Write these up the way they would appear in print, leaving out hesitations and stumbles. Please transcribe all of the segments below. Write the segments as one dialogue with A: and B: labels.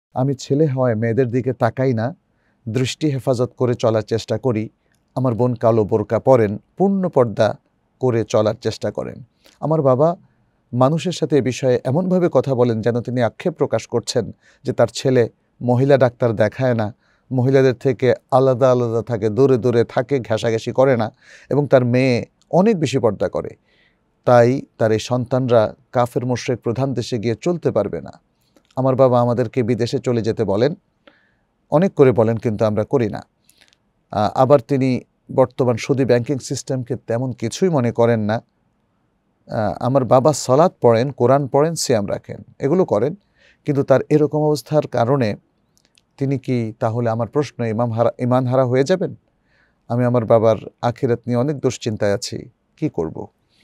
A: আমি ছেলে হওয়ায় মেয়েদের দিকে তাকাই না, দৃষ্টি হেফাজত করে চলার চেষ্টা করি। আমার বোন কালো বোরকা পরেন, পূর্ণ পর্দা করে চলার চেষ্টা করেন। আমার বাবা মানুষের সাথে এ বিষয়ে এমনভাবে কথা বলেন যেন তিনি আক্ষেপ প্রকাশ করছেন যে তার ছেলে মহিলা ডাক্তার দেখায় না, মহিলাদের থেকে আলাদা আলাদা থাকে, দূরে দূরে থাকে, ঘেঁষাঘেঁষি করে না, এবং তার মেয়ে অনেক বেশি পর্দা করে। তাই তার এই সন্তানরা কাফের মুশরিক প্রধান দেশে গিয়ে চলতে পারবে না। আমার বাবা আমাদেরকে বিদেশে চলে যেতে বলেন, অনেক করে বলেন, কিন্তু আমরা করি না। আবার তিনি বর্তমান সুদী ব্যাংকিং সিস্টেমকে তেমন কিছুই মনে করেন না। আমার বাবা সালাত পড়েন, কোরআন পড়েন, সিয়াম রাখেন, এগুলো করেন, কিন্তু তার এরকম অবস্থার কারণে তিনি কি তাহলে, আমার প্রশ্ন, ইমান হারা হয়ে যাবেন? আমি আমার বাবার আখিরাত নিয়ে অনেক দুশ্চিন্তায় আছি, কি করব?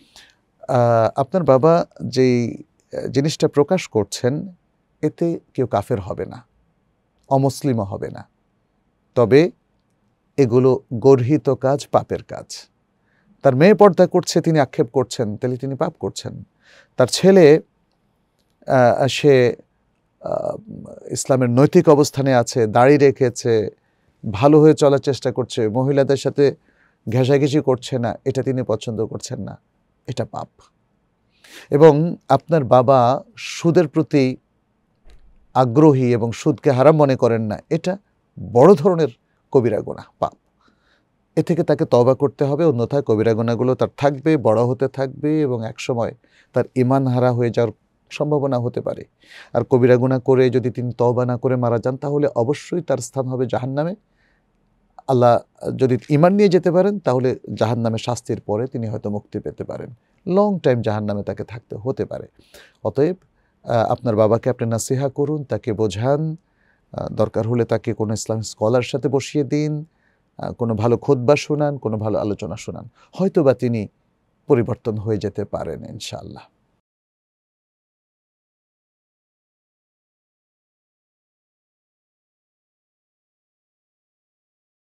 A: আপনার বাবা যেই জিনিসটা প্রকাশ করছেন, এতে কেউ কাফের হবে না, অমুসলিমও হবে না। তবে এগুলো গর্হিত কাজ, পাপের কাজ। তার মেয়ে পর্দা করছে, তিনি আক্ষেপ করছেন, তাহলে তিনি পাপ করছেন। তার ছেলে সে ইসলামের নৈতিক অবস্থানে আছে, দাড়ি রেখেছে, ভালো হয়ে চলার চেষ্টা করছে, মহিলাদের সাথে ঘেঁষাঘেঁষি করছে না, এটা তিনি পছন্দ করছেন না, এটা পাপ। এবং আপনার বাবা সুদের প্রতি আগ্রহী এবং সুদকে হারাম মনে করেন না, এটা বড় ধরনের কবিরা গুনাহ, পাপ। এ থেকে তাকে তওবা করতে হবে, অন্যথায় কবিরা গুনাহগুলো তার থাকবে, বড় হতে থাকবে, এবং একসময় তার ঈমান হারা হয়ে যাওয়ার সম্ভাবনা হতে পারে। আর কবিরা গুনাহ করে যদি তিনি তওবা না করে মারা যান, তাহলে অবশ্যই তার স্থান হবে জাহান্নামে। আল্লাহ যদি ঈমান নিয়ে যেতে পারেন, তাহলে জাহান্নামের শাস্তির পরে তিনি হয়তো মুক্তি পেতে পারেন। লং টাইম জাহান্নামে তাকে থাকতে হতে পারে। অতএব আপনার বাবাকে আপনি নাসিহা করুন, তাকে বোঝান, দরকার হলে তাকে কোনো ইসলামিক স্কলার সাথে বসিয়ে দিন, কোনো ভালো খুতবা শোনান, কোনো ভালো আলোচনা শোনান, হয়তোবা তিনি পরিবর্তন হয়ে যেতে পারেন ইনশাআল্লাহ।